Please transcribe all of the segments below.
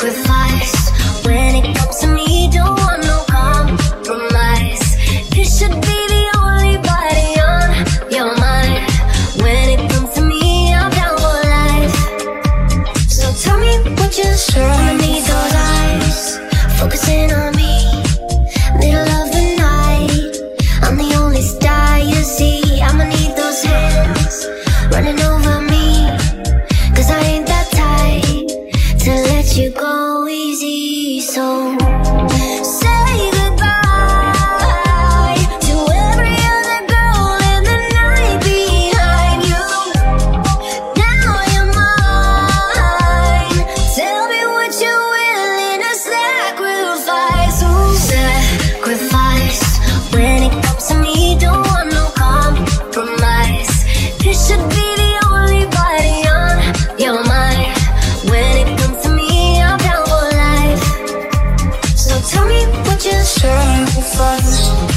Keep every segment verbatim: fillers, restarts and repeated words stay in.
sacrifice. When it comes to me, don't want no compromise. You should be the only body on your mind. When it comes to me, I'm down for life. So tell me what you're sure. I need those eyes focusing on me. Middle of the night, I'm the only star you see. I'ma need those hands running over me, 'cause I ain't that tight to let you go easy. So say goodbye to every other girl in the night behind you. Now you're mine. Tell me what you're willing to sacrifice. Ooh, sacrifice. When it comes to me, don't want no compromise. You should be the only body on your mind. When it comes to me, I'm down for life. So tell me what you're sacrifice.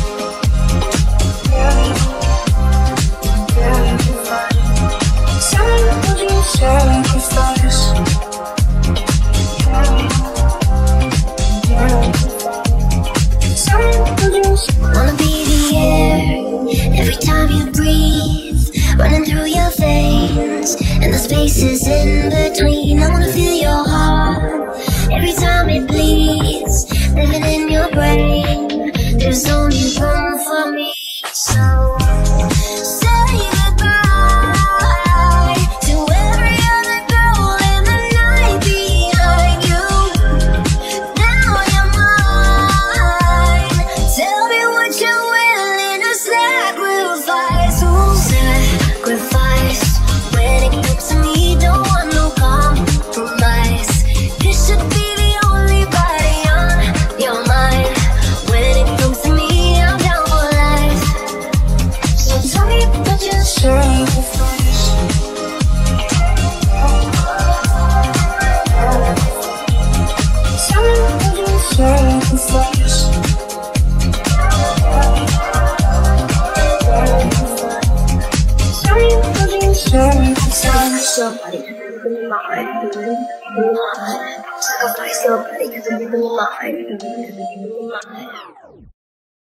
Tell me what you sacrifice. Wanna be the air every time you breathe, running through your veins and the spaces in between. I wanna feel your heart every time it bleeds, living in your brain. There's only room for me. So say goodbye to every other girl in the night behind you. Now you're mine. Tell me what you're willing to sacrifice. Ooh, sacrifice. When it comes to me, don't want no compromise. You should be the only body on your mind. When it comes to me, I'm down for life. So tell me what you're sacrifice. Tell me what you're sacrifice. Sacrifice your body to be mine. Sacrifice your body to be mine.